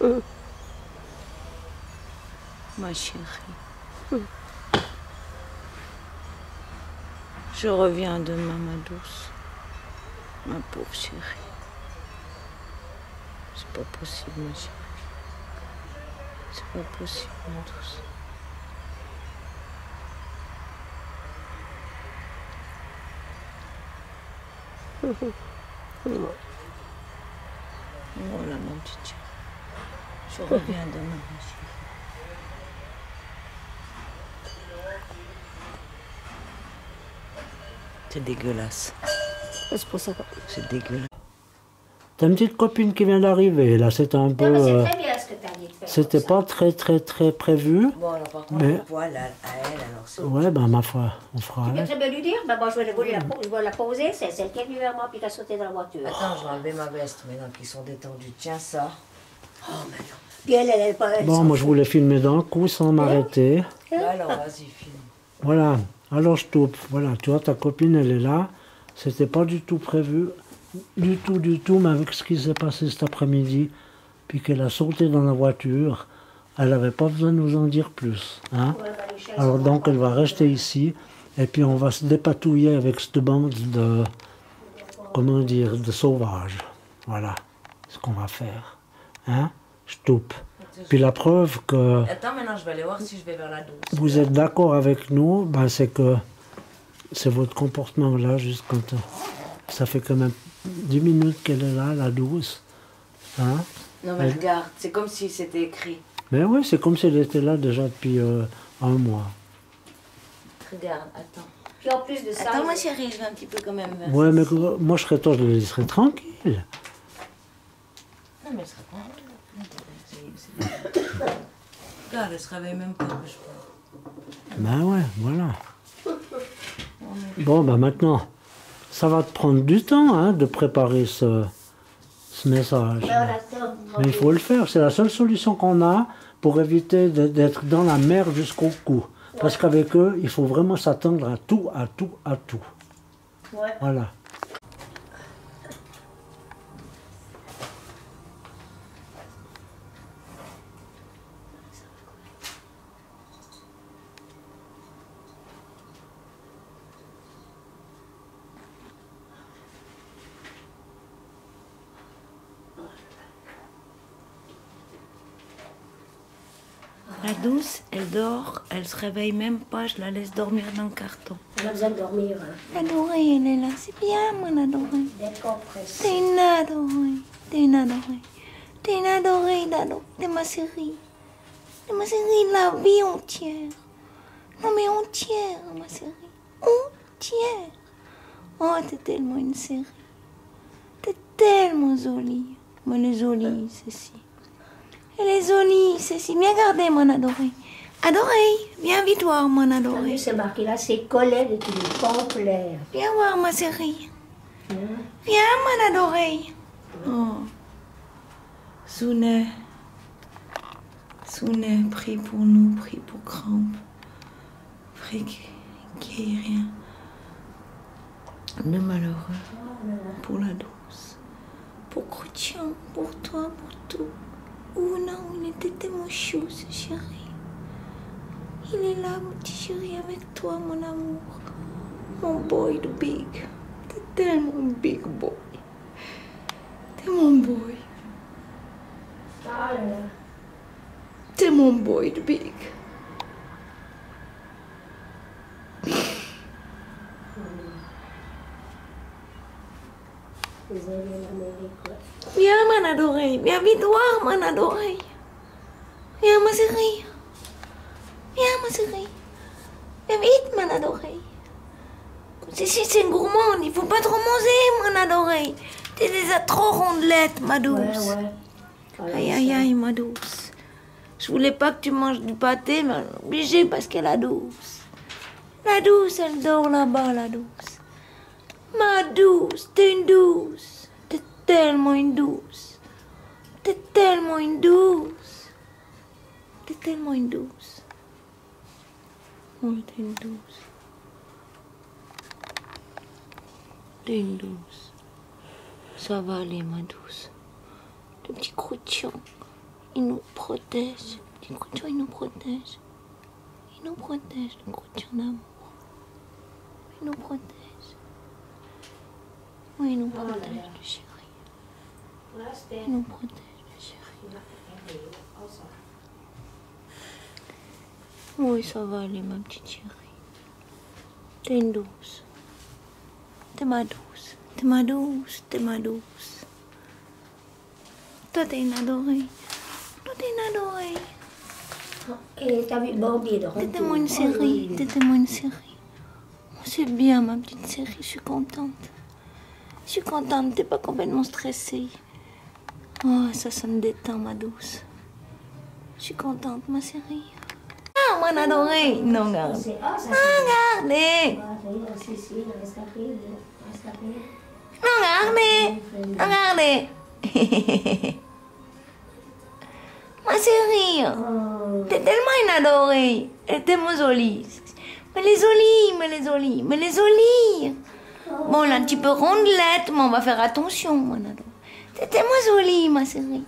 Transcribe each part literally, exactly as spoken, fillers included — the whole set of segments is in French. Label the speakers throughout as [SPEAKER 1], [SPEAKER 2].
[SPEAKER 1] Mm.
[SPEAKER 2] Ma chérie. Mm. Je reviens demain, ma douce. Ma pauvre chérie. C'est pas possible, ma chérie. C'est pas possible, ma douce. Voilà, mon petit chéri. Je reviens demain, ma chérie. C'est dégueulasse.
[SPEAKER 1] C'est pour ça que...
[SPEAKER 2] C'est dégueulasse.
[SPEAKER 3] T'as une petite copine qui vient d'arriver, là, c'était un peu...
[SPEAKER 4] Non, mais
[SPEAKER 3] euh,
[SPEAKER 4] c'est très bien ce que t'as dit de faire.
[SPEAKER 3] C'était
[SPEAKER 4] comme
[SPEAKER 3] pas très très très prévu.
[SPEAKER 2] Bon, alors par contre,
[SPEAKER 3] Mais-
[SPEAKER 2] le poil à, à elle, alors c'est...
[SPEAKER 3] Ouais, ben ma foi, on fera
[SPEAKER 4] ça. Tu peux
[SPEAKER 3] avec.
[SPEAKER 4] très bien lui dire, ben, moi je vais, la, je vais la poser, c'est celle qui est venue vers moi puis qui a sauté dans la voiture.
[SPEAKER 2] Attends, je vais enlever ma veste maintenant qu'ils sont détendus. Tiens ça. Oh, mais non.
[SPEAKER 4] Puis elle, elle, elle, elle, elle
[SPEAKER 3] Bon,
[SPEAKER 4] s'en
[SPEAKER 3] moi je
[SPEAKER 4] fout.
[SPEAKER 3] voulais filmer d'un coup sans m'arrêter.
[SPEAKER 2] Bah alors, vas-y, filme.
[SPEAKER 3] Voilà, alors je toupe. Voilà, tu vois, ta copine, elle est là. C'était pas du tout prévu. Du tout, du tout, mais avec ce qui s'est passé cet après-midi, puis qu'elle a sauté dans la voiture, elle n'avait pas besoin de nous en dire plus. Hein.
[SPEAKER 4] Ouais, bah, les chaises
[SPEAKER 3] Alors
[SPEAKER 4] sont
[SPEAKER 3] donc,
[SPEAKER 4] pas
[SPEAKER 3] elle va rester ici, et puis on va se dépatouiller avec cette bande de, comment dire, de sauvages. Voilà ce qu'on va faire. Hein. Je toupe. Puis la preuve que
[SPEAKER 2] Attends, maintenant je vais aller voir si je vais vers la douce.
[SPEAKER 3] vous êtes d'accord avec nous, ben c'est que c'est votre comportement là, juste quand euh, ça fait quand même dix minutes qu'elle est là, la douce. Hein.
[SPEAKER 2] Non mais
[SPEAKER 3] Elle-
[SPEAKER 2] regarde, c'est comme si c'était écrit.
[SPEAKER 3] Mais oui, c'est comme si elle était là déjà depuis euh, un mois.
[SPEAKER 2] Regarde, attends.
[SPEAKER 4] Puis en plus de ça,
[SPEAKER 2] Attends, ma
[SPEAKER 4] je-
[SPEAKER 2] chérie, je vais un petit peu quand même vers
[SPEAKER 3] Ouais, mais
[SPEAKER 2] ceci.
[SPEAKER 3] que- moi je serais toi, je le laisserais tranquille.
[SPEAKER 2] Non mais elle sera pas... C'est- c'est- Regarde, elle se réveille même pas, je crois.
[SPEAKER 3] Ben ouais, voilà. Bon, ben maintenant, ça va te prendre du temps hein, de préparer ce, ce message.
[SPEAKER 4] Ben, on attend.
[SPEAKER 3] Mais il faut le faire, c'est la seule solution qu'on a pour éviter de- d'être dans la mer jusqu'au cou. Parce qu'avec eux, il faut vraiment s'attendre à tout, à tout, à tout.
[SPEAKER 4] Ouais.
[SPEAKER 3] Voilà.
[SPEAKER 2] La douce, elle dort, elle se réveille même pas, je la laisse dormir dans le carton.
[SPEAKER 4] On a besoin de dormir. Hein.
[SPEAKER 2] L'adorée, elle est là, c'est bien mon adorée.
[SPEAKER 4] Décompresser.
[SPEAKER 2] T'es une adorée, t'es une adorée. T'es une adorée, d'ado, t'es ma série. T'es ma série, la vie entière. Non mais entière, ma série. Entière. Oh, t'es tellement une série. T'es tellement jolie. Moi, elle est jolie, ceci. Elle est jolie, ceci. Viens garder, mon adorée. Adorée, viens vite voir, mon
[SPEAKER 4] T'as
[SPEAKER 2] adorée.
[SPEAKER 4] vu, c'est marqué là, c'est collègue et tu es complet.
[SPEAKER 2] Viens voir, ma série.
[SPEAKER 4] Hein?
[SPEAKER 2] Viens, mon adorée. Oh. Sounet. Sounet, prie pour nous, prie pour Crampe. Prie qu'il n'y ait rien de malheureux. Pour la douce. Pour Croutian, pour toi, pour tout. Oh non, il était tellement chou, ce chéri. Il est là, mon petit chéri, avec toi, mon amour. Mon boy, the big. T'es tellement un big boy. T'es mon boy.
[SPEAKER 4] Ah là là.
[SPEAKER 2] T'es mon boy, the big.
[SPEAKER 4] Vous avez l'Amérique, ouais.
[SPEAKER 2] Viens, mon adoré. Viens vite voir, mon adoré. Viens, ma chérie. Viens, ma chérie. Viens vite, mon adoré. Si, si, c'est une gourmande. Il faut pas trop manger, mon adoré. T'es déjà trop rondelette, ma douce.
[SPEAKER 4] Ouais, ouais. Voilà,
[SPEAKER 2] Aïe,
[SPEAKER 4] ça.
[SPEAKER 2] aïe, aïe, ma douce. Je voulais pas que tu manges du pâté, mais obligé parce qu'elle est douce. La douce, elle dort là-bas, la douce. Ma douce, t'es une douce. T'es tellement une douce. T'es tellement une douce. T'es tellement une douce. Oh, t'es une douce. T'es une douce. Ça va aller, ma douce. Le petit croutian. Il nous protège. Le couture, il nous protège. Il nous protège, le couture d'amour. Il nous protège. Oui, il nous protège, le chéri. Il nous protège, le chéri. Oui, ça va aller, ma petite chérie. T'es une douce. T'es ma douce. T'es ma douce. T'es ma douce. Toi, t'es une adorée. Toi, t'es une adorée.
[SPEAKER 4] Et t'as vu Bambi de retour.
[SPEAKER 2] T'étais moi une série. T'étais moi une série. C'est bien, ma petite série. Je suis contente. Je suis contente. T'es pas complètement stressée. Oh, ça, ça me détend, ma douce. Je suis contente, ma série. Ah, mon adoré. Non, regarde. Regardez. Non, regardez. Regardez. Ma chérie, t'es tellement une adorée. Elle est tellement jolie. Mais les jolie, mais les jolie, mais les jolie. Bon, là, un petit peu rondelette, mais on va faire attention, mon adoré. T'es tellement jolie, ma chérie.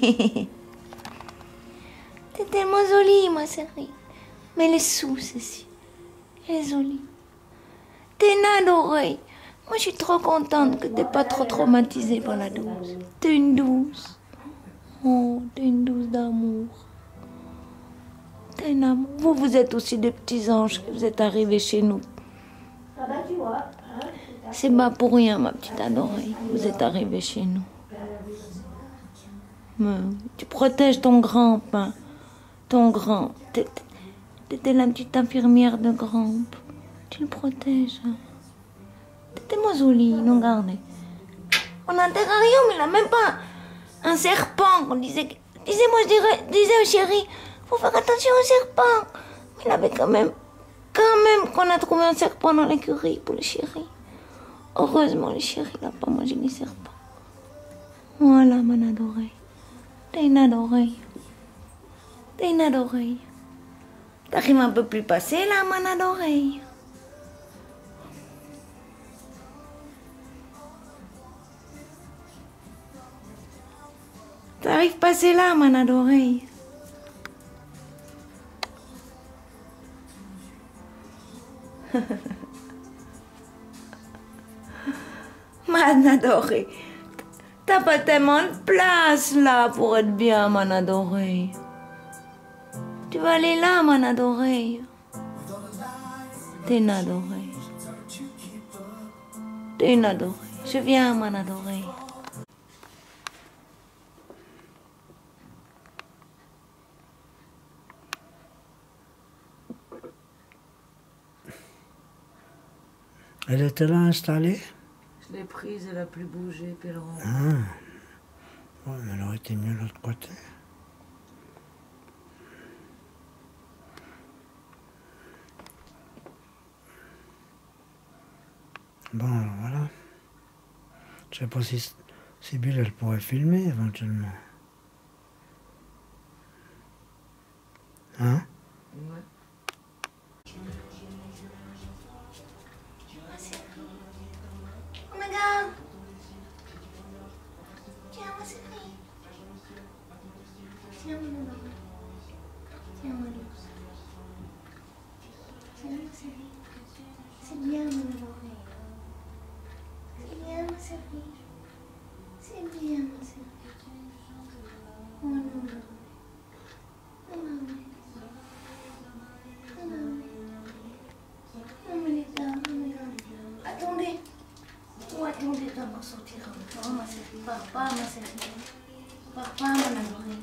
[SPEAKER 2] T'es tellement jolie, ma chérie. Mais elle est sous, ceci. Elle est jolie. T'es une adorée. Moi, je suis trop contente que t'es pas trop traumatisée par la douce. T'es une douce. Oh, t'es une douce d'amour. T'es une amour. Vous, vous êtes aussi des petits anges que vous êtes arrivés chez nous. C'est pas pour rien, ma petite adorée. Vous êtes arrivés chez nous. Mais tu protèges ton grand-père. Ton grand. T'étais la petite infirmière de grand. Tu le protèges. T'es tellement jolie, non, regardez. On a un terrarium, il n'a même pas un serpent. On disait, disait moi je dirais, disais au chéri, faut faire attention au serpent. Mais il avait quand même, quand même qu'on a trouvé un serpent dans l'écurie pour le chéri. Heureusement, le chéri n'a pas mangé les serpents. Voilà, mon adorée. T'es une adorée. T'es une adorée. T'arrives un peu plus passé là, mon adorée. T'arrives passer là, mon adorée. Mon adorée. T'as pas tellement de place là pour être bien, mon adorée. Tu vas aller là, mon adorée. T'es une adorée. T'es une adorée. Je viens, mon adorée.
[SPEAKER 3] Elle était là installée?
[SPEAKER 2] Je l'ai prise, elle a plus bougé, puis elle rentre.
[SPEAKER 3] Ah. Ouais, mais elle aurait été mieux de l'autre côté. Bon, alors voilà. Je sais pas si Sybille, elle pourrait filmer éventuellement. Hein?
[SPEAKER 2] Ouais. Oh my God. Tiens, ma chérie. Tiens, mon adoré. Tiens, ma douce. Tiens, ma chérie. C'est bien, mon adoré. C'est bien, ma chérie. C'est bien, ma chérie. Oh non, non. Oh non, non. Oh non, non. Oh mais les gars, oh mes gars. Attendez. Oh, attendez, on va sortir. Oh, ma chérie. Papa, ma chérie. Papa, mon adoré.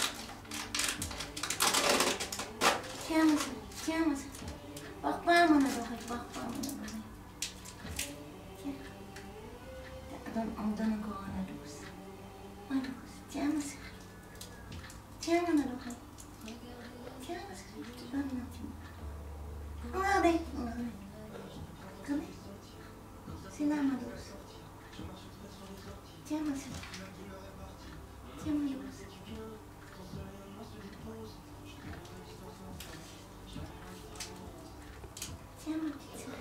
[SPEAKER 2] Tiens, ma chérie. Tiens, ma chérie. Papa, mon adoré. Papa, mon adoré. Tiens. Donne, on me donne encore un douce. Ma douce. Tiens, ma chérie. Tiens, mon adoré. Tiens, ma chérie. Je te donne un petit mot. Regardez. Regardez. Regardez. C'est là, ma douce. Tiens, ma chérie. Tiens, ma douce. Tiens, ma petite chérie.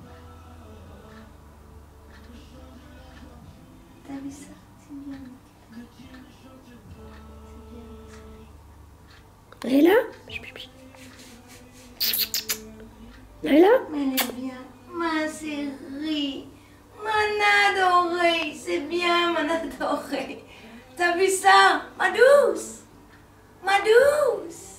[SPEAKER 2] T'as vu ça? C'est bien, ma petite.
[SPEAKER 4] Naïla? Naïla?
[SPEAKER 2] Mais elle est bien. Ma chérie. Mon adorée. C'est bien, mon adorée. T'as vu ça? Ma douce. Ma douce.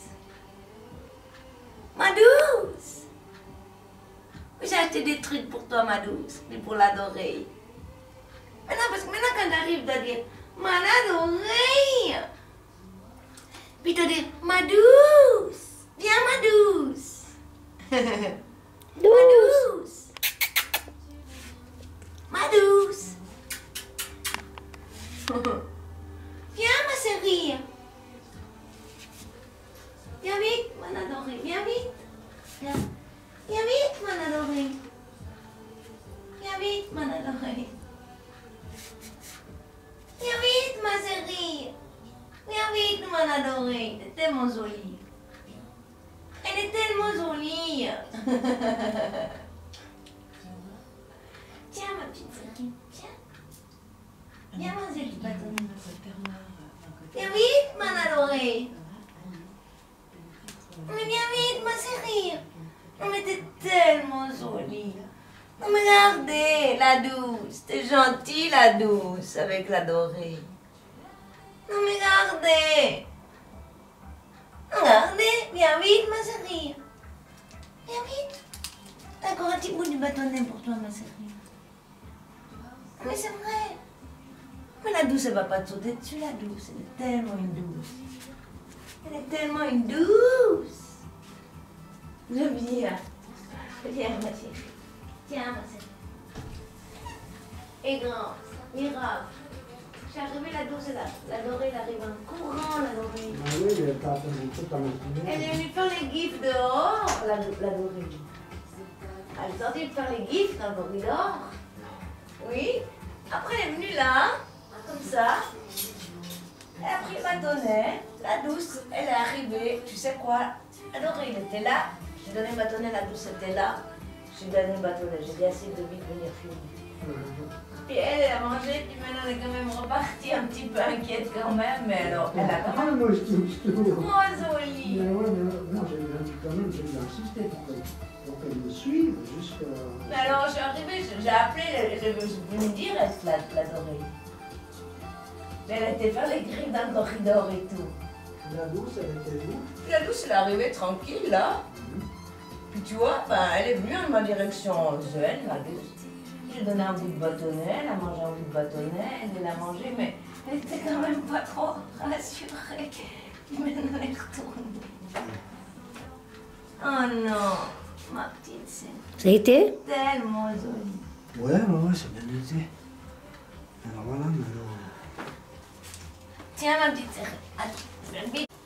[SPEAKER 2] Ma douce. J'ai acheté des trucs pour toi, ma douce. Et pour l'adorer. Maintenant, parce que maintenant, quand j'arrive à dire ma adorée. Puis te dire ma douce. Viens, ma douce. Ma douce. Ma douce. Viens, ma chérie. Viens vite, mon adoré. Viens vite. Viens. Viens vite, mon adoré. Viens vite, mon adoré. Viens vite, ma chérie. Viens vite, mon adoré. Elle est tellement jolie. Elle est tellement jolie. Tiens, ma petite chérie. Tiens. Viens manger du bâton. Viens vite, mon adoré. Mais viens vite, ma chérie. Non, mais t'es tellement jolie. Non, mais regardez, la douce. T'es gentille, la douce, avec l'adoré. Non, mais regardez. Regardez. Viens vite, ma chérie. Viens vite. T'as encore un petit bout du bâtonnet pour toi, ma chérie. Mais c'est vrai. Mais la douce, elle va pas te sauter dessus, la douce. Elle est tellement une douce. Elle est tellement une douce. Je viens. Viens, ma chérie. Tiens, ma chérie. Et grand, miracle. Je suis arrivée, la douce est là. L'adorée, elle arrive en courant, l'adorée.
[SPEAKER 3] Ah oui, elle est attendue tout en matinée.
[SPEAKER 2] Elle est venue faire les gifs dehors, la- l'adorée. Elle est sortie faire les gifs dans le corridor. Oui. Après, elle est venue là, comme ça. Elle a pris le bâtonnet. La douce, elle est arrivée. Tu sais quoi? L'adorée, il était là. J'ai donné le bâtonnet, la douce était là. J'ai donné le bâtonnet. J'ai dit assez de vite venir filmer. Puis elle, elle a mangé, puis maintenant elle est quand même repartie un petit peu inquiète quand même, mais alors elle a quand
[SPEAKER 3] Ah,
[SPEAKER 2] même
[SPEAKER 3] moi, je te je te
[SPEAKER 2] trop
[SPEAKER 3] Mais
[SPEAKER 2] jolie.
[SPEAKER 3] ouais, mais non, j'ai quand même, j'ai insisté pour qu'elle pour qu'elle me suive jusqu'à.
[SPEAKER 2] Mais alors je suis arrivée, j'ai j'ai appelé, je je suis venue direct la, l'adorée. Elle était faire les griffes dans le corridor et tout.
[SPEAKER 3] La douce, elle était où?
[SPEAKER 2] Puis la douce, elle est arrivée tranquille là. Puis tu vois, ben, elle est venue en ma direction zen, la douce. J'ai donné un bout de bâtonnet, elle a mangé un bout de bâtonnet, elle l'a mangé, mais elle était quand même pas trop rassurée. Puis maintenant elle est retournée. Oh non, ma petite sœur,
[SPEAKER 4] Ça a été?
[SPEAKER 2] tellement jolie.
[SPEAKER 3] Ouais, ouais, ouais, c'est bien été. Alors voilà, maintenant.
[SPEAKER 2] Tiens ma petite sœur, attends, je vais vite.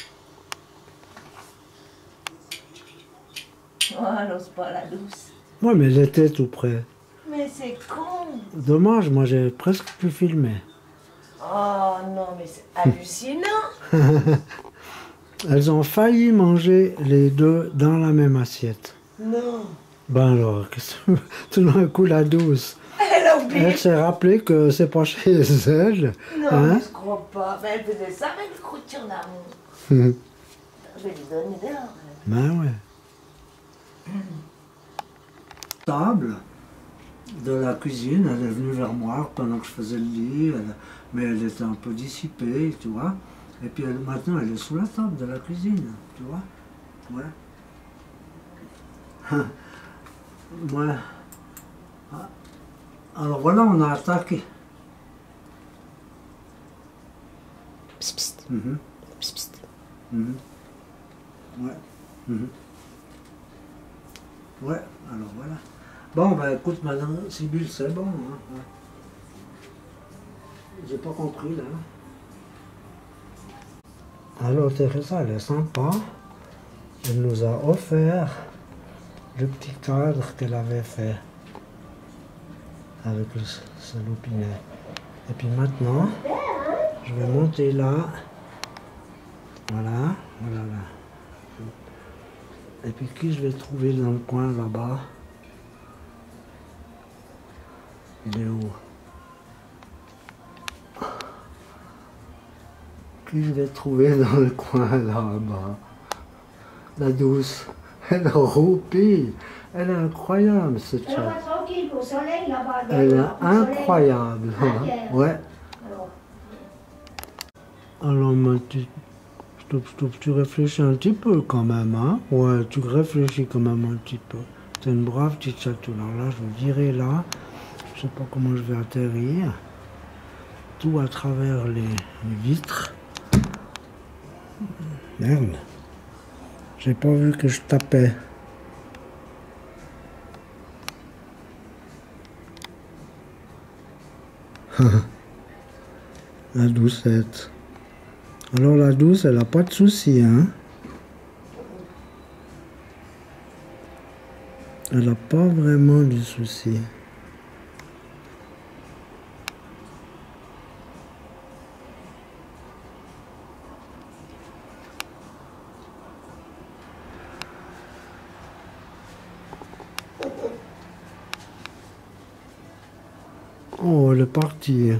[SPEAKER 2] Oh, elle n'ose pas la douce.
[SPEAKER 3] Ouais, mais elle était tout près.
[SPEAKER 2] Mais c'est con.
[SPEAKER 3] Dommage, moi j'ai presque pu filmer.
[SPEAKER 2] Oh non, mais c'est hallucinant.
[SPEAKER 3] Elles ont failli manger les deux dans la même assiette.
[SPEAKER 2] Non.
[SPEAKER 3] Ben alors, qu'est-ce que- tout d'un coup la douce,
[SPEAKER 2] Elle a oublié.
[SPEAKER 3] elle s'est rappelée que c'est pas chez elle.
[SPEAKER 2] Non,
[SPEAKER 3] Hein?
[SPEAKER 2] je crois pas. Mais elle faisait ça avec le croûteur d'amour.
[SPEAKER 3] Mhm.
[SPEAKER 2] Je vais lui donner dehors.
[SPEAKER 3] Ben ouais. Table de la cuisine, elle est venue vers moi pendant que je faisais le lit, elle- mais elle était un peu dissipée, tu vois. Et puis elle- maintenant, elle est sous la table de la cuisine, tu vois. Ouais. Ouais. Ah. Alors voilà, on a attaqué.
[SPEAKER 4] Psst, psst,
[SPEAKER 3] Mhm.
[SPEAKER 4] psst, psst.
[SPEAKER 3] Mhm. Ouais. Mhm. Ouais, alors voilà. Bon, ben écoute, madame Sibylle, c'est bon. Hein. Ouais. J'ai pas compris, là. Alors, Teresa, elle est sympa. Elle nous a offert le petit cadre qu'elle avait fait avec le salopinet. Et puis maintenant, je vais monter là. Voilà, voilà, là. Et puis qui je vais trouver dans le coin là-bas? Il est où? Qui je vais trouver dans le coin là-bas? La douce. Elle roupille. Elle est incroyable cette
[SPEAKER 4] Elle
[SPEAKER 3] chatte.
[SPEAKER 4] va tranquille au soleil là-bas.
[SPEAKER 3] Elle est incroyable. Hein. Ouais. Alors, ma petite, stop, stop, tu réfléchis un petit peu quand même, hein? Ouais, tu réfléchis quand même un petit peu. T'es une brave petite chatou. Alors là, je vais virer là. Je sais pas comment je vais atterrir. Tout à travers les, les vitres. Merde. J'ai pas vu que je tapais. La doucette. Alors la douce, elle a pas de soucis, hein. Elle a pas vraiment du souci. Oh, elle est partie.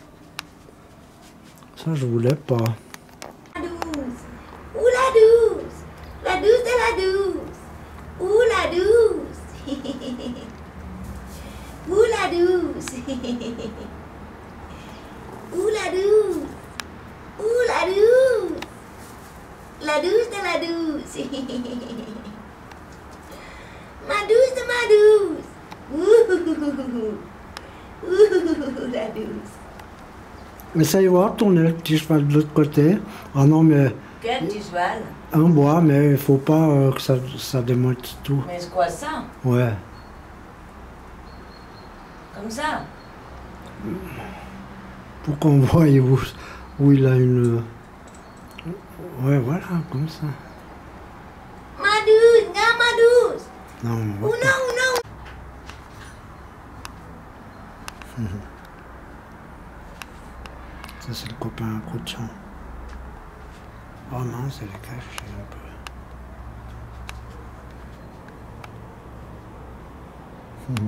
[SPEAKER 3] Ça, je voulais pas.
[SPEAKER 2] La douce. Ouh la douce. La douce de la douce. Ouh la douce. Ouh la douce. Ouh la douce. Ouh la douce. La douce de la douce. Ma douce de ma douce. Ouh. Ouh la douce.
[SPEAKER 3] Essaye voir, tourner le petit cheval de l'autre côté. Ah non, mais
[SPEAKER 1] Quel petit cheval?
[SPEAKER 3] un bois, mais il faut pas euh, que ça, ça démoite tout.
[SPEAKER 1] Mais c'est quoi ça?
[SPEAKER 3] Ouais.
[SPEAKER 1] Comme ça?
[SPEAKER 3] Pour qu'on voie où, où il a une... Ouais, voilà, comme ça.
[SPEAKER 2] Ma douce, non ma douce.
[SPEAKER 3] Non, on
[SPEAKER 2] Ou
[SPEAKER 3] voit
[SPEAKER 2] non,
[SPEAKER 3] pas.
[SPEAKER 2] ou non.
[SPEAKER 3] Ça, c'est le copain à coup de champ. Oh non, c'est les caches un peu. Mhm.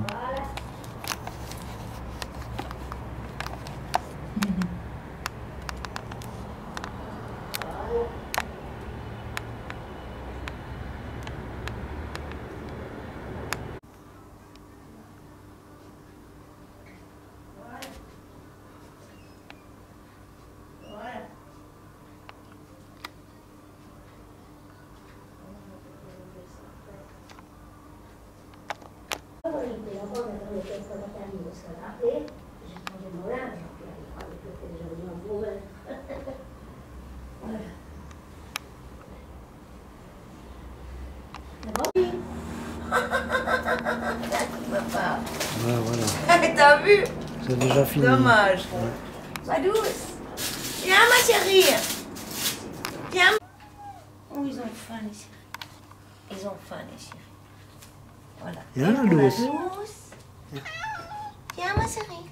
[SPEAKER 3] Voilà, voilà.
[SPEAKER 1] T'as vu?
[SPEAKER 3] C'est déjà fini.
[SPEAKER 1] Dommage.
[SPEAKER 2] Ma douce. Viens ma chérie. Viens. Oh, ils ont faim les chéris. Ils ont faim les chéris. Voilà.
[SPEAKER 3] Viens, la
[SPEAKER 2] Et pour
[SPEAKER 3] douce.
[SPEAKER 2] douce. Viens ma chérie.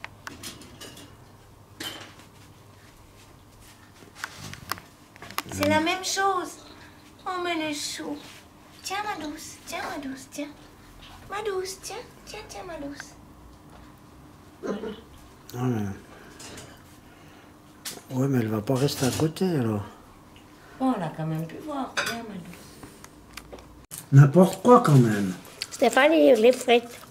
[SPEAKER 2] C'est la même chose. Oh mais les choux. Tiens ma douce. Tiens ma douce. Tiens. Ma douce. Tiens. Tiens, tiens ma douce.
[SPEAKER 3] Ah, mais... Ouais, mais elle va pas rester à côté alors.
[SPEAKER 2] Bon, on a quand même pu voir. Viens ma douce.
[SPEAKER 3] N'importe quoi quand même.
[SPEAKER 4] Stéphanie, les frites.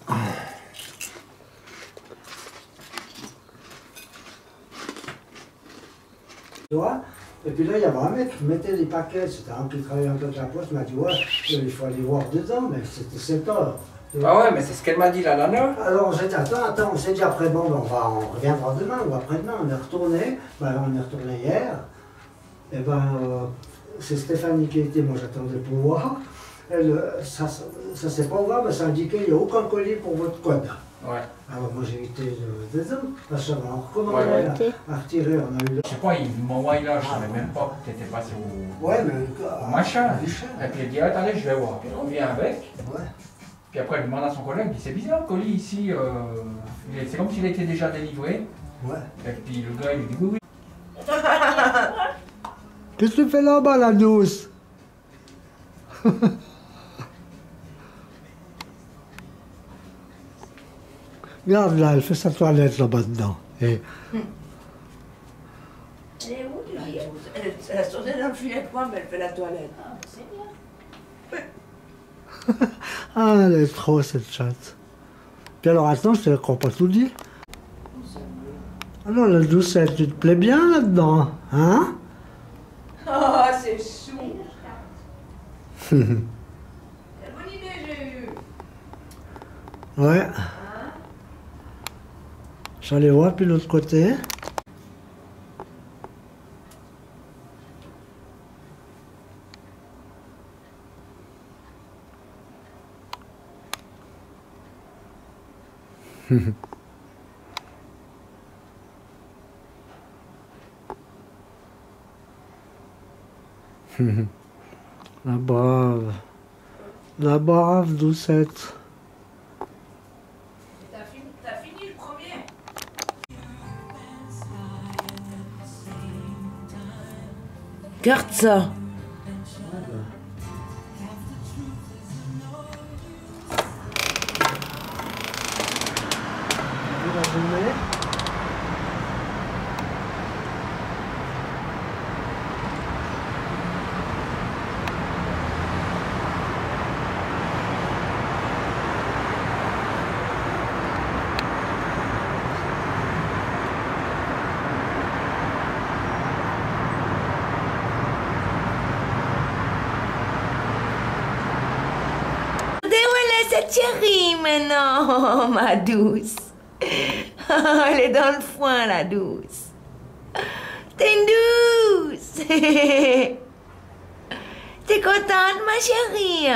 [SPEAKER 3] Tu vois? Et puis là, il y avait un mec qui mettait les paquets. C'était un qui travaillait un peu de la poste. Il m'a dit, ouais, il faut aller voir dedans, mais c'était sept heures.
[SPEAKER 5] Ah ouais, mais c'est ce qu'elle m'a dit la nana.
[SPEAKER 3] Alors j'ai dit, attends, attends, on s'est dit après, bon, ben, on, va, on reviendra demain ou après-demain. On est retourné, ben, on est retourné hier. Et ben, euh, c'est Stéphanie qui était, moi j'attendais pour voir. Elle, euh, ça ça s'est pas ouvert, mais ça indiquait, il n'y a aucun colis pour votre code.
[SPEAKER 5] Ouais.
[SPEAKER 3] Alors moi j'ai été le dedans, parce qu'on a recommandé
[SPEAKER 5] Ouais,
[SPEAKER 3] à, à retirer, on a eu le...
[SPEAKER 5] Je sais pas, il m'a envoyé là, je savais même pas que t'étais passé au,
[SPEAKER 3] Ouais, mais...
[SPEAKER 5] au machin. Et puis il dit, attendez, je vais voir. Puis on vient avec.
[SPEAKER 3] Ouais.
[SPEAKER 5] Puis après, il demande à son collègue, il dit, c'est bizarre le colis ici. Euh, il est- c'est comme s'il était déjà délivré.
[SPEAKER 3] Ouais.
[SPEAKER 5] Et puis le gars, il lui dit, oui, oui.
[SPEAKER 3] Qu'est-ce que tu fais là-bas, la douce? Regarde là, elle fait sa toilette là-bas dedans. Et...
[SPEAKER 4] C'est où tu
[SPEAKER 1] La
[SPEAKER 4] dis?
[SPEAKER 1] douce. Elle, elle a sauté dans le filet de pomme, elle fait la toilette.
[SPEAKER 4] Ah, c'est bien.
[SPEAKER 3] Ah, elle est trop cette chatte. Puis alors attends, je te crois pas tout dit. Alors la doucette, tu te plais bien là-dedans, hein?
[SPEAKER 1] Oh, c'est chou. Quelle bonne idée j'ai eue.
[SPEAKER 3] Ouais. J'allais voir puis l'autre côté. La brave. La brave doucette.
[SPEAKER 1] T'as fini, t'as fini le premier. Garde ça.
[SPEAKER 2] Cette chérie maintenant, ma douce. Elle est dans le foin, la douce. T'es une douce. T'es contente, ma chérie?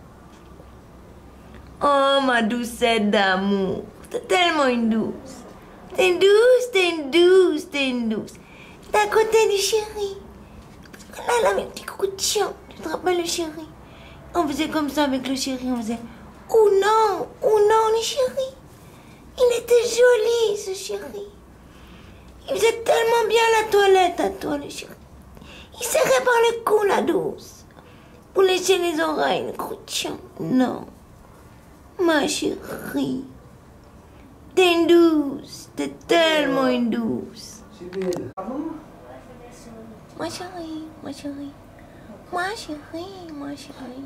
[SPEAKER 2] Oh, ma doucette d'amour. T'es tellement une douce. T'es une douce, t'es une douce, t'es une douce. T'es à côté du chéri. Là, là, avec un petit coup de chien. Tu te rappelles le chéri? On faisait comme ça avec le chéri, on faisait... Oh non, oh non, le chéri. Il était joli, ce chéri. Il faisait tellement bien la toilette à toi, le chéri. Il serrait par le cou, la douce. Pour lécher les oreilles, le gros de chien. Non. Ma chérie. T'es une douce. T'es tellement une douce. Ma chérie, ma chérie. Ma chérie, ma chérie.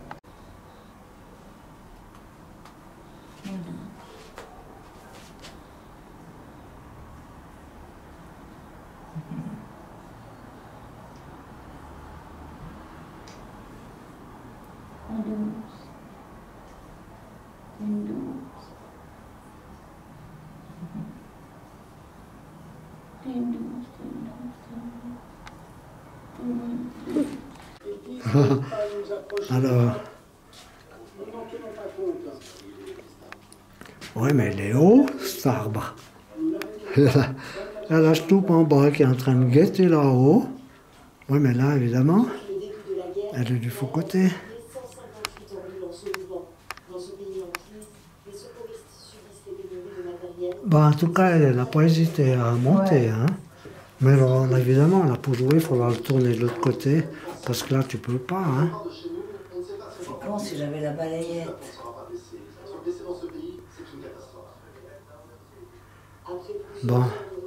[SPEAKER 3] Alors. Ouais, mais elle est haut, cet arbre. Elle a, elle a Stoup en bas qui est en train de guetter là-haut. Oui, mais là, évidemment, elle est du faux côté. Bon, en tout cas, elle n'a pas hésité à monter. Hein. Mais alors, évidemment, là, pour jouer, il faudra le tourner de l'autre côté. Parce que là, tu peux pas. Hein.
[SPEAKER 1] C'est con si j'avais la balayette.
[SPEAKER 3] Bon.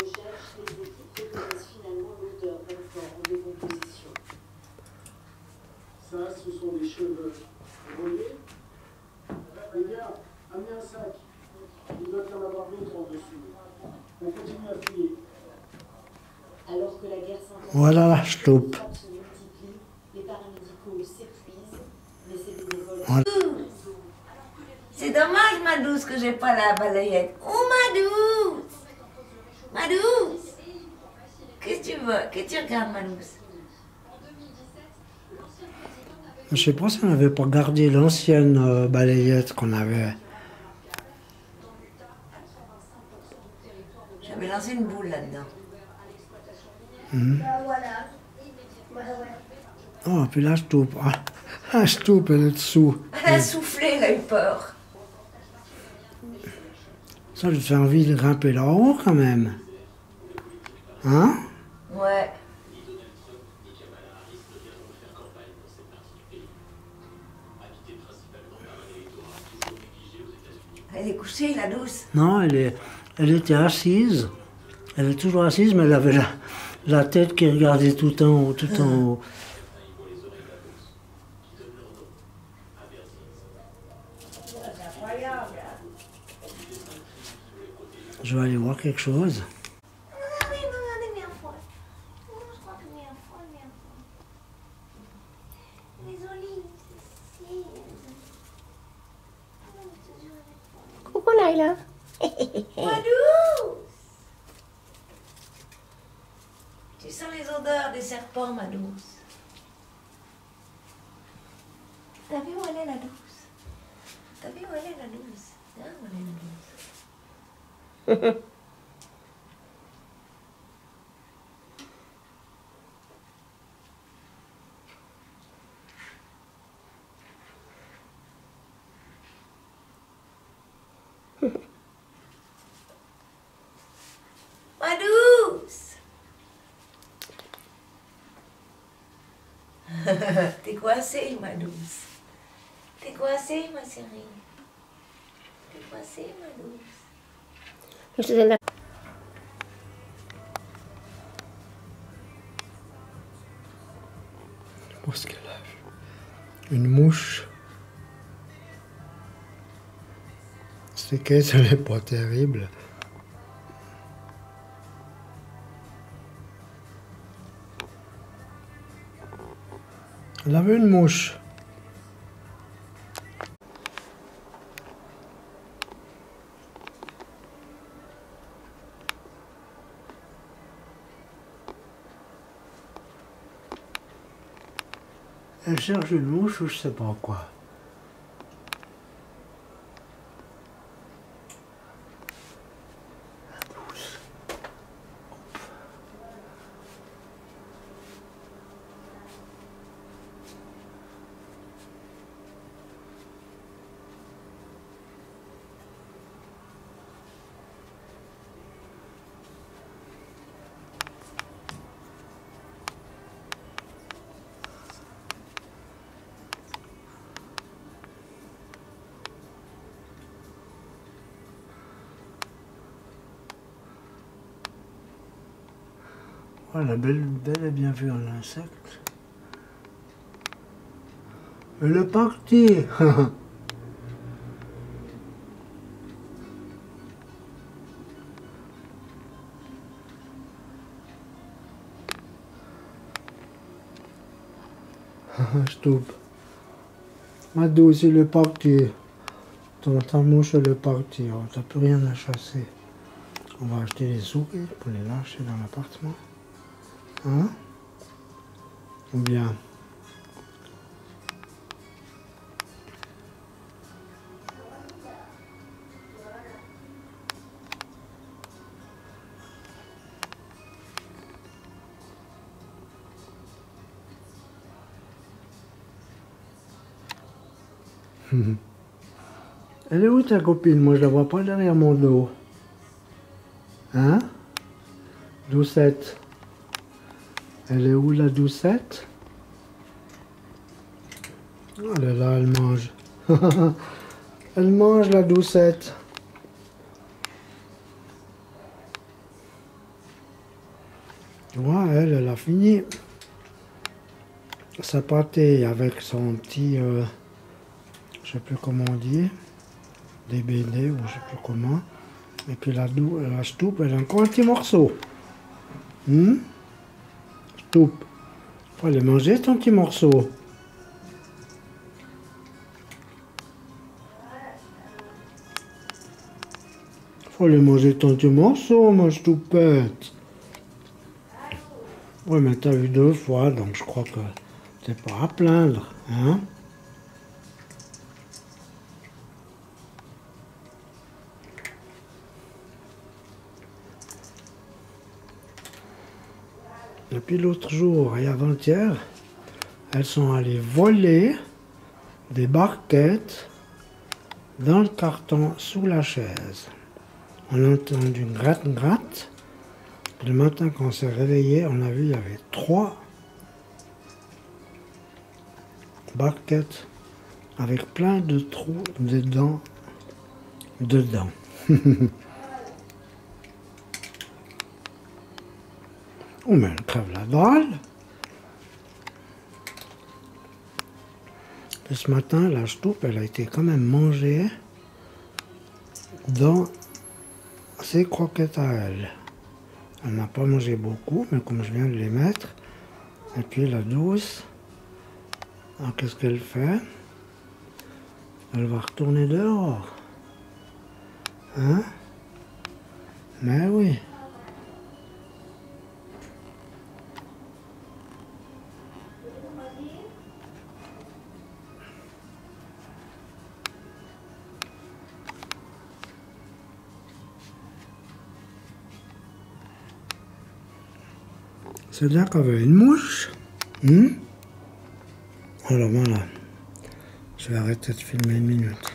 [SPEAKER 6] Ça, ce sont des cheveux. Vous voyez? Les gars, amenez un sac. Il doit y en avoir d'autres en dessous. On continue à fouiller.
[SPEAKER 7] Alors que la guerre s'intensifie,
[SPEAKER 3] Voilà la Stoup.
[SPEAKER 7] se multiplie, les paramédicaux s'épuisent, mais c'est des évols.
[SPEAKER 3] Voilà.
[SPEAKER 2] C'est dommage, ma douce, que j'ai pas la balayette. Oh, ma douce. Ma douce. Qu'est-ce que tu veux? Qu'est-ce que tu regardes, ma douce?
[SPEAKER 3] Je sais pas si on n'avait pas gardé l'ancienne euh, balayette qu'on avait.
[SPEAKER 1] J'avais lancé une boule là-dedans.
[SPEAKER 3] Mmh. Oh, puis la Stoup. Ah, la Stoup, elle est dessous.
[SPEAKER 2] Elle a soufflé, elle a eu peur.
[SPEAKER 3] Ça, je te fais envie de grimper là-haut quand même. Hein?
[SPEAKER 2] Ouais. Elle est couchée, la douce.
[SPEAKER 3] Non, elle, est, elle était assise. Elle est toujours assise, mais elle avait la, la tête qui regardait tout en haut, tout en haut. Je vais aller voir quelque chose.
[SPEAKER 4] Coucou Naila.
[SPEAKER 1] Madou! Tu sens les odeurs des serpents, ma douce. T'as vu où elle est, la douce? T'as vu où elle est, la douce? Hein, où elle est, la douce? Ma douce! T'es coincée, ma douce. T'es coincée, ma chérie. T'es coincée, ma douce.
[SPEAKER 4] Je te donne la...
[SPEAKER 3] Je pense qu'elle a vu une mouche. C'est qu'elle, ça n'est pas terrible. Elle a vu une mouche. Elle cherche une mouche ou je sais pas quoi. La douce. Voilà, belle, belle et bien vue en insecte. Elle est partie. Stop. Ma douce, il est parti. Ton ta mouche, elle est partie. Oh, t'as plus rien à chasser. On va acheter les souris pour les lâcher dans l'appartement. Hein? Ou bien. Elle est où ta copine? Moi je la vois pas derrière mon dos. Hein? Doucette. Elle est où la doucette? Oh là là, elle mange. Elle mange la doucette. Tu vois, elle, elle a fini sa pâtée avec son petit, euh, je sais plus comment on dit, des B D ou je sais plus comment. Et puis la, dou la stoupe, elle a encore un petit morceau. Hmm? Stoupe. Faut aller manger ton petit morceau. Faut aller manger ton petit morceau, ma stoupette. Oui, mais t'as vu deux fois, donc je crois que t'es pas à plaindre, hein? Et puis l'autre jour et avant-hier, elles sont allées voler des barquettes dans le carton sous la chaise. On a entendu une gratte-gratte. Le matin, quand on s'est réveillé, on a vu il y avait trois barquettes avec plein de trous dedans. dedans. Oh, mais elle crève la dalle. Et ce matin, la stoupe, elle a été quand même mangée dans ses croquettes à elle. Elle n'a pas mangé beaucoup, mais comme je viens de les mettre, et puis la douce, alors qu'est-ce qu'elle fait? Elle va retourner dehors. Hein? Mais oui. C'est bien qu'il y avait une mouche. Hmm? Alors voilà. Je vais arrêter de filmer une minute.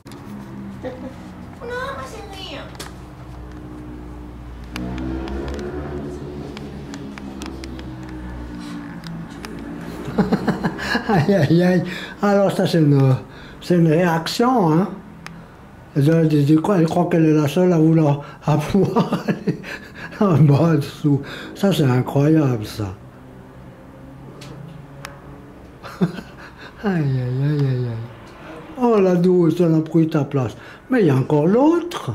[SPEAKER 2] Non, ma chérie.
[SPEAKER 3] Aïe, aïe, aïe. Alors ça, c'est une, c'est une réaction, hein. Elle, elle, elle, elle croit qu'elle est la seule à vouloir à pouvoir aller en bas dessous. Ça, c'est incroyable, ça. Aïe, aïe, aïe, aïe, aïe. Oh, la douce, elle a pris ta place. Mais il y a encore l'autre.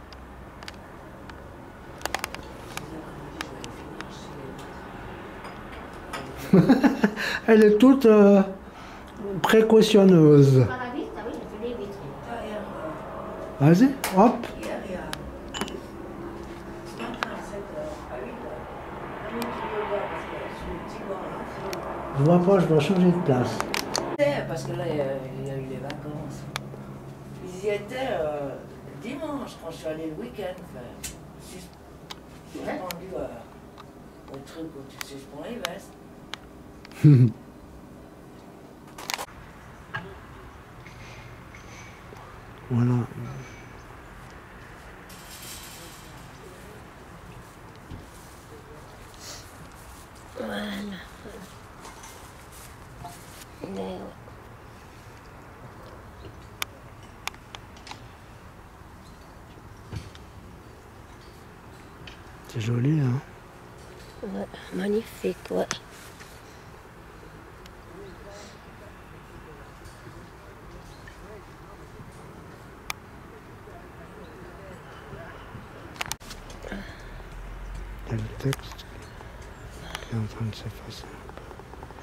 [SPEAKER 3] Elle est toute euh, précautionneuse.
[SPEAKER 4] Par la vitre, ah oui, j'ai fait des vitres.
[SPEAKER 3] Vas-y, hop.
[SPEAKER 1] Hier, il y a... Ce matin, à sept heures, à huit heures, un mec qui me voit parce que sur le petit banc là.
[SPEAKER 3] Je vois pas, je dois changer de place.
[SPEAKER 1] Parce que là, il y a, il y a eu les vacances. Ils y étaient euh, dimanche, quand je suis allée le week-end faire. Sus- Suspendu euh, au truc où tu suspends les vestes.
[SPEAKER 3] Voilà.
[SPEAKER 2] Voilà. Mais,
[SPEAKER 3] C'est joli, hein?
[SPEAKER 2] ouais, magnifique, ouais.
[SPEAKER 3] Il y a le texte qui est en train de s'effacer un peu.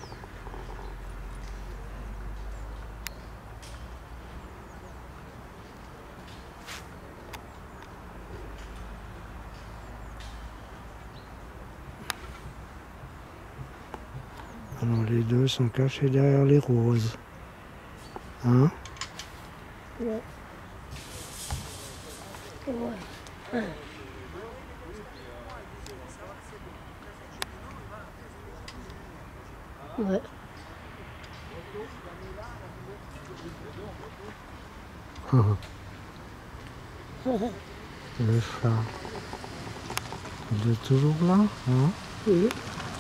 [SPEAKER 3] Alors les deux sont cachés derrière les roses. Hein?
[SPEAKER 2] Ouais. Ouais. Ouais.
[SPEAKER 3] Le chat. Il est toujours là, hein?
[SPEAKER 2] Oui.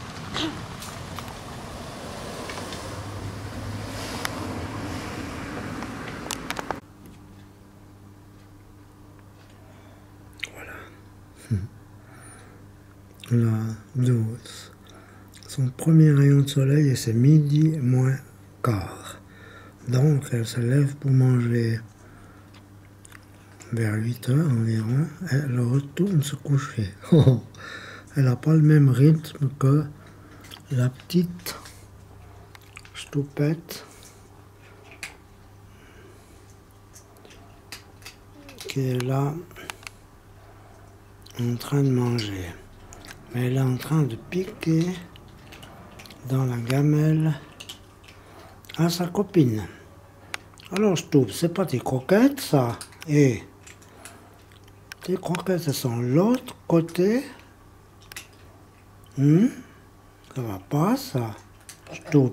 [SPEAKER 3] La douce. Son premier rayon de soleil, et c'est midi moins quart. Donc, elle se lève pour manger vers huit heures environ. Elle retourne se coucher. Elle n'a pas le même rythme que la petite Stoupette qui est là en train de manger. Mais elle est en train de piquer dans la gamelle à sa copine. Alors Stoup, c'est pas tes croquettes ça? Et tes croquettes elles sont l'autre côté. Hum? Ça va pas ça? Stoup.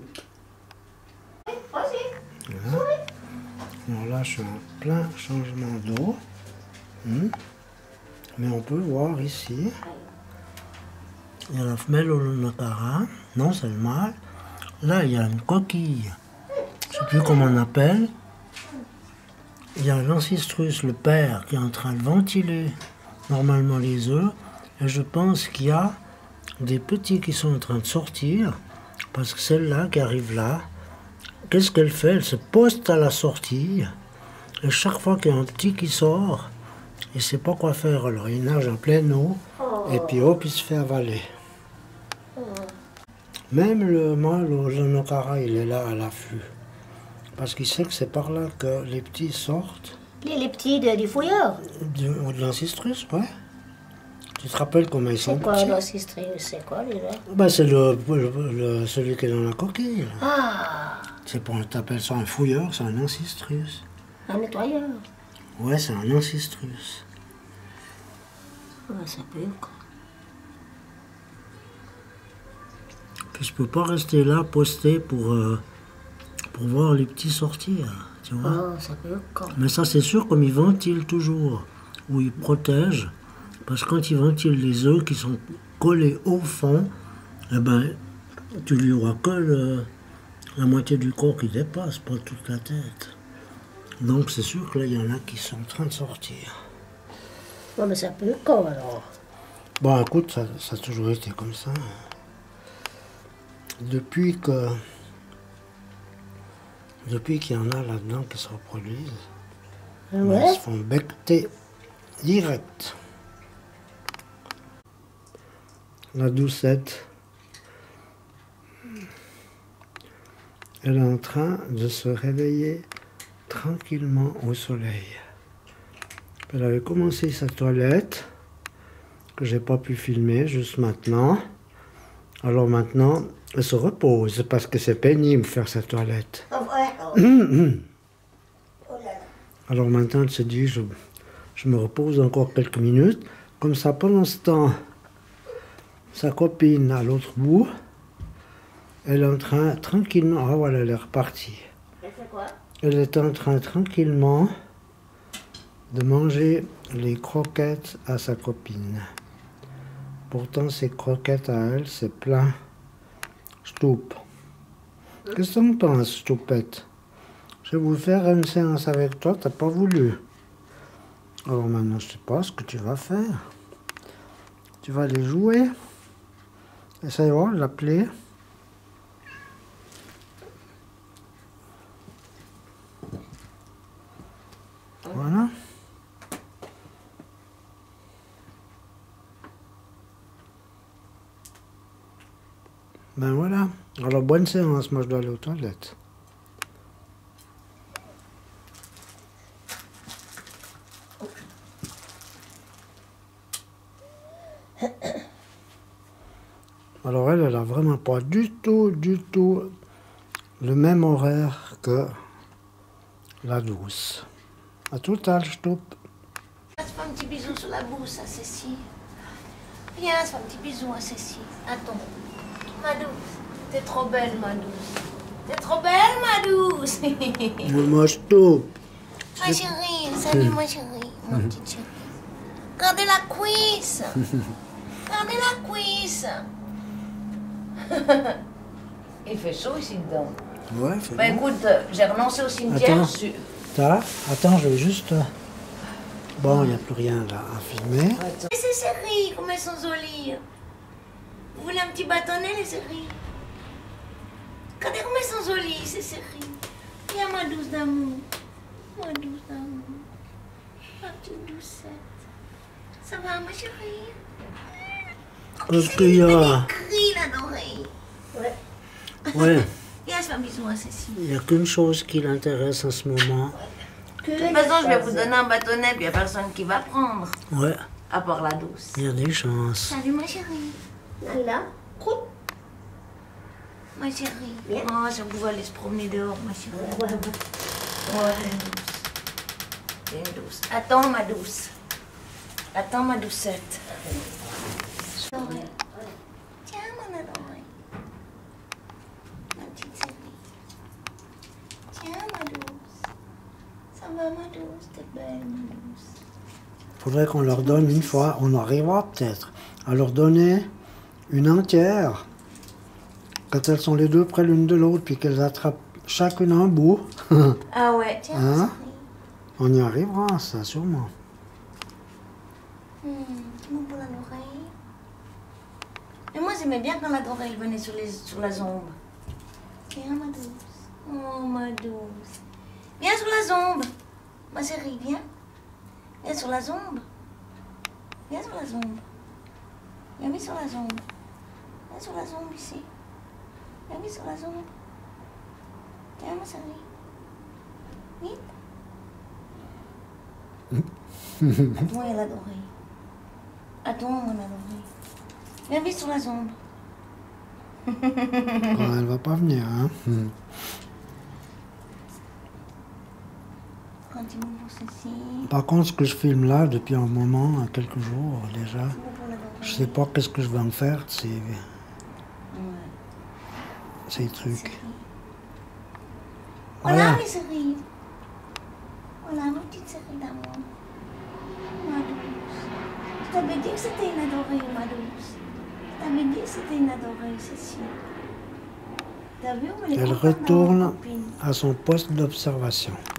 [SPEAKER 3] Voilà. Alors là je suis en plein changement d'eau. Hum? Mais on peut voir ici. Il y a la femelle au Nakara, non c'est le mâle. Là il y a une coquille, je ne sais plus comment on appelle. Il y a l'ancistrus, le père, qui est en train de ventiler normalement les œufs. Et je pense qu'il y a des petits qui sont en train de sortir, parce que celle-là qui arrive là, qu'est-ce qu'elle fait? Elle se poste à la sortie, et chaque fois qu'il y a un petit qui sort, il ne sait pas quoi faire, alors il nage en pleine eau, et puis hop, il se fait avaler. Même le mâle au Janokara, il est là à l'affût, parce qu'il sait que c'est par là que les petits sortent.
[SPEAKER 4] Les, les petits de, du fouilleur.
[SPEAKER 3] De, de l'ancistrus, ouais. Tu te rappelles comment ils sont
[SPEAKER 4] C'est quoi
[SPEAKER 3] petits?
[SPEAKER 4] l'ancistrus? C'est quoi déjà?
[SPEAKER 3] Ben, c'est le, le- le- celui qui est dans la coquille. là.
[SPEAKER 4] Ah,
[SPEAKER 3] C'est pour, t'appelles ça un fouilleur, c'est un ancistrus.
[SPEAKER 4] un nettoyeur.
[SPEAKER 3] Ouais, c'est un ancistrus.
[SPEAKER 4] Ah, ça peut quoi.
[SPEAKER 3] Puis je peux pas rester là, posté pour, euh, pour voir les petits sortir, tu vois.
[SPEAKER 4] Ah, ça peut quoi.
[SPEAKER 3] Mais ça, c'est sûr, comme ils ventilent toujours, ou ils protègent, parce que quand ils ventilent les œufs qui sont collés au fond, eh ben, tu lui auras que le- la moitié du corps qui dépasse, pas toute la tête. Donc c'est sûr que là, il y en a qui sont en train de sortir.
[SPEAKER 4] Ouais, mais ça peut quoi alors?
[SPEAKER 3] Bon, écoute, ça, ça a toujours été comme ça. Depuis que... Depuis qu'il y en a là-dedans qui se reproduisent,
[SPEAKER 4] Ah
[SPEAKER 3] ben,
[SPEAKER 4] ouais?
[SPEAKER 3] ils se font becter direct. La doucette, elle est en train de se réveiller tranquillement au soleil. Elle avait commencé sa toilette, que j'ai pas pu filmer juste maintenant. Alors maintenant, elle se repose, parce que c'est pénible faire sa toilette.
[SPEAKER 4] Ah ouais, oh. Oh là là.
[SPEAKER 3] Alors maintenant, elle se dit, je, je me repose encore quelques minutes. Comme ça, pendant ce temps, sa copine à l'autre bout, elle est en train, tranquillement, ah voilà, elle est repartie.
[SPEAKER 4] Elle fait quoi?
[SPEAKER 3] Elle est en train, tranquillement, de manger les croquettes à sa copine. Pourtant, ces croquettes à elle, c'est plein. Stoup. Qu'est-ce que tu penses, Stoupette? Je vais vous faire une séance avec toi, t'as pas voulu. Alors maintenant, je sais pas ce que tu vas faire. Tu vas aller jouer. Essaye voir, l'appeler. Voilà. Ben voilà. Alors bonne séance, moi je dois aller aux toilettes. Alors elle, elle a vraiment pas du tout, du tout le même horaire que la douce. À tout à l'heure, je toupe.
[SPEAKER 2] Viens, se faire un petit bisou sur la bouche à Cécile. Viens, se faire un petit bisou à Cécile. Attends. Ma douce. T'es trop belle, ma douce. T'es trop belle, ma douce.
[SPEAKER 3] Moi, je toupe.
[SPEAKER 2] Ma chérie, salut ma chérie, ma petite chérie. Regardez la cuisse. Regardez la cuisse.
[SPEAKER 1] Il fait chaud ici dedans.
[SPEAKER 3] Ouais, c'est
[SPEAKER 1] Bah
[SPEAKER 3] bon.
[SPEAKER 1] écoute, euh, j'ai renoncé au cimetière.
[SPEAKER 3] Attends.
[SPEAKER 1] su-
[SPEAKER 3] T'as- Attends, je vais juste... euh, Bon, il n'y a plus rien là à filmer.
[SPEAKER 1] Attends.
[SPEAKER 2] Et ces chéris, comme elles sont jolies. Vous voulez un petit bâtonnet, les chéris? Regardez comme elles sont jolies, ces chéris. Viens, ma douce d'amour. Ma douce d'amour. Ma petite doucette. Ça va, ma chérie?
[SPEAKER 3] Qu'est-ce qu'il y a?
[SPEAKER 2] Crie là d'oreille.
[SPEAKER 3] Ouais,
[SPEAKER 2] Viens, je fais un bisou à Cécile.
[SPEAKER 3] il n'y a qu'une chose qui l'intéresse en ce moment.
[SPEAKER 1] De toute façon, je vais vous donner un bâtonnet, puis il n'y a personne qui va prendre.
[SPEAKER 3] Ouais,
[SPEAKER 1] À part la douce.
[SPEAKER 3] il y a des chances.
[SPEAKER 2] Salut, ma chérie.
[SPEAKER 4] Là, croûte.
[SPEAKER 2] Ma chérie.
[SPEAKER 4] Viens.
[SPEAKER 2] Oh, je pouvais aller se promener dehors, ma chérie.
[SPEAKER 4] Ouais, ouais, ouais.
[SPEAKER 1] Oh, t'es une douce. T'es une douce. Attends, ma douce. Attends, ma doucette.
[SPEAKER 2] Doré. Tiens, mon adoré. Ma petite chérie. Tiens, ma douce. Ça va, ma douce? T'es belle, ma douce.
[SPEAKER 3] Faudrait qu'on leur donne une fois, on arrivera peut-être à leur donner une entière quand elles sont les deux près l'une de l'autre, puis qu'elles attrapent chacune un bout.
[SPEAKER 1] Ah ouais.
[SPEAKER 2] Tiens,
[SPEAKER 3] Hein?
[SPEAKER 2] ma chérie.
[SPEAKER 3] On y arrivera, ça, sûrement.
[SPEAKER 2] Hmm, tu m'ouvres l'oreille. Mais moi, j'aimais bien quand la dorée venait sur, les, sur la zombe. Viens, ma douce. Oh, ma douce. Viens sur la zombe. Ma chérie, viens. Viens sur la zombe. Viens sur la zombe. Viens, viens sur la zombe. Viens sur la zombe ici. Viens, viens sur la zombe. Viens, ma chérie. Vite. Attends, elle a doré. Attends, mon adoré. Viens vite sur la zombe.
[SPEAKER 3] Ah, elle va pas venir, hein.
[SPEAKER 2] Quand tu m'ouvres ceci.
[SPEAKER 3] Par contre, ce que je filme là, depuis un moment, quelques jours déjà, je sais pas qu'est-ce que je vais en faire de ces,
[SPEAKER 2] Ouais.
[SPEAKER 3] ces trucs.
[SPEAKER 2] Voilà,
[SPEAKER 3] Voilà.
[SPEAKER 2] mes chéris. Voilà, ma petite chérie d'amour. Ma douce. Je t'avais dit que c'était une adorée, ma douce. Je t'avais dit que c'était une adorée, Cécile. T'as vu, on est
[SPEAKER 3] Elle
[SPEAKER 2] contente d'avoir une
[SPEAKER 3] retourne
[SPEAKER 2] copine.
[SPEAKER 3] à son poste d'observation.